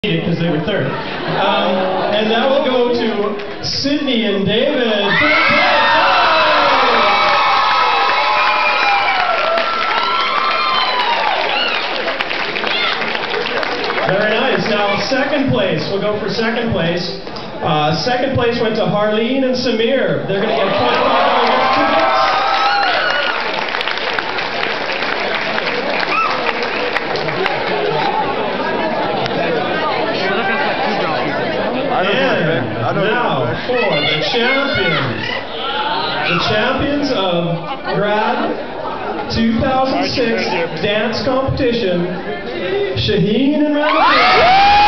because they were third. And now we'll go to Sydney and David. Very nice. Now second place. We'll go for second place. Second place went to Harleen and Samir. They're going to get $25 tickets. Now for the champions. The champions of Grad 2006 dance competition, Shaheen and Ramsey.